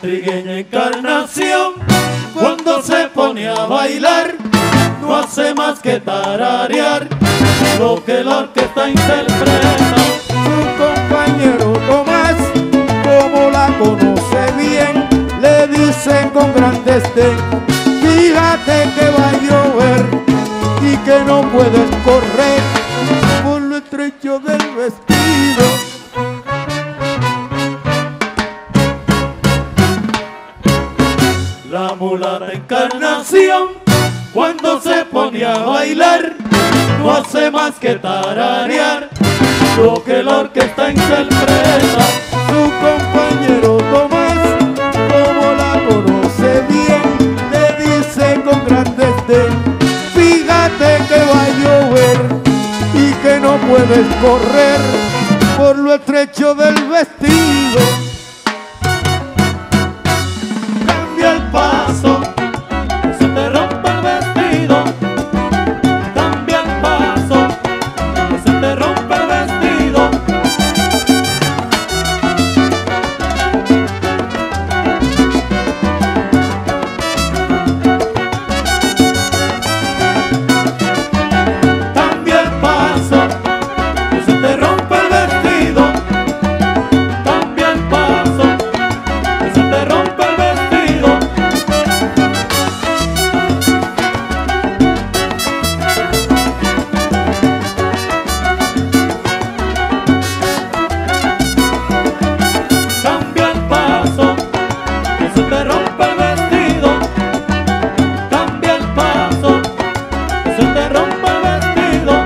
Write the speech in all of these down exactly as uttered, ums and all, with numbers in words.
trigueña Encarnación, cuando se pone a bailar, no hace más que tararear lo que la orquesta interpreta. Su compañero Tomás, como la conoce bien, le dice con gran desdén: fíjate que va a llover y que no puedes correr por lo estrecho del vestido. La mulata Encarnación, cuando se pone a bailar, no hace más que tararear lo que la orquesta interpreta. Su compañero Tomás, como la conoce bien, le dice con gran desdén: fíjate que va a llover y que no puedes correr por lo estrecho del vestido. Cambia el paso, que se te rompe el vestido. Cambia el paso, que se te rompe el vestido. Cambia el paso, que se te rompe el vestido. Cambia el paso, que se te rompe el vestido. Cambia el paso, que se te rompe el vestido. Cambia el paso, que se te rompe el vestido.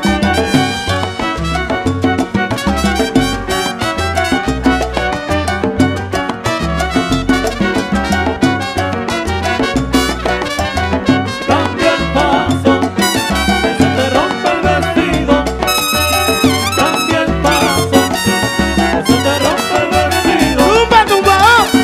Cambia el paso, que se te rompe el vestido. Cambia el paso, que se te rompe el vestido. ¡Tumba, tumba!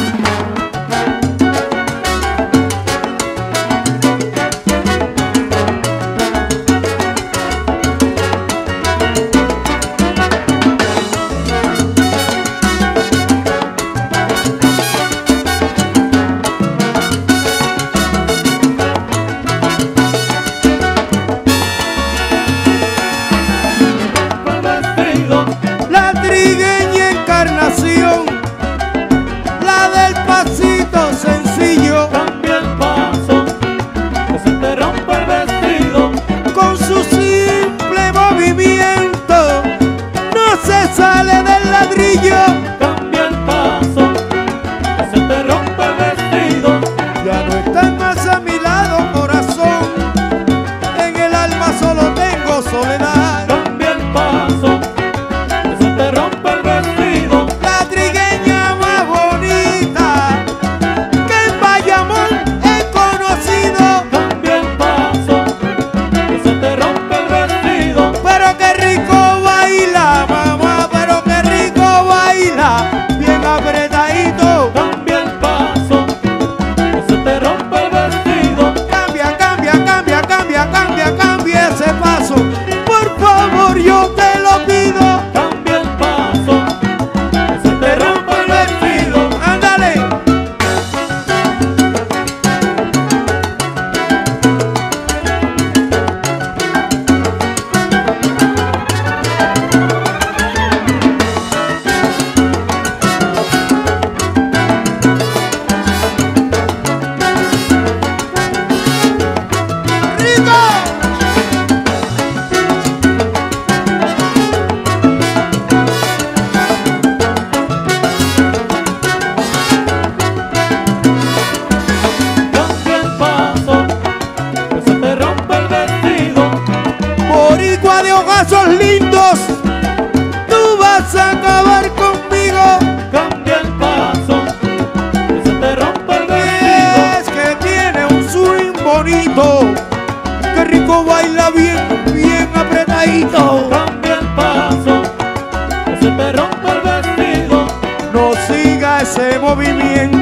El vestido. La trigueña Encarnación, la del pasito sencillo, Cambia el paso, que se te rompe el vestido. con su simple movimiento no se sale del ladrillo. Cambia el paso, que se te rompe el vestido. Ya no estás más a mi lado, corazón, en el alma solo tengo soledad. Cambia el paso, que se te rompe el vestido. La trigueña más bonita que en Bayamón he conocido, Cambia el paso, que se te rompe el vestido. pero qué rico baila, mamá, pero qué rico baila, bien apretadito. Cambia el paso, que se te rompe el vestido. Cambia, cambia, cambia, cambia, cambia, cambia ese paso, por favor, yo te lo pido. Cambia el paso, que se te rompe el vestido. Ándale. ¡Rico! Cambia el paso, que se te rompe el vestido. Boricua de ojazos lindos, tú vas a acabar conmigo. Cambia el paso, que se te rompe el vestido. Es que tiene un swing bonito, qué rico baila bien, bien apretadito. Cambia el paso, que se te rompe el vestido. No siga ese movimiento.